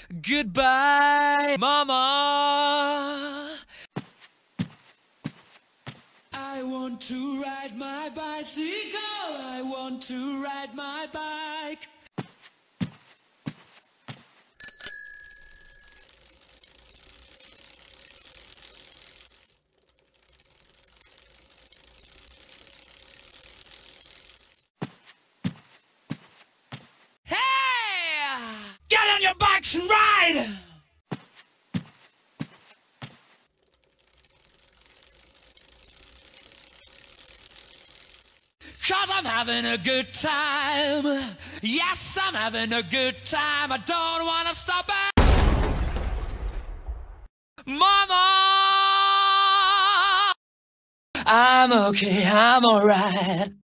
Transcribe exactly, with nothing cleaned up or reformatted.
Goodbye, Mama. I want to ride my bicycle. I want to ride my bike. Get on your bikes and ride! 'Cause I'm having a good time. Yes, I'm having a good time. I don't wanna stop it. Mama! I'm okay, I'm alright.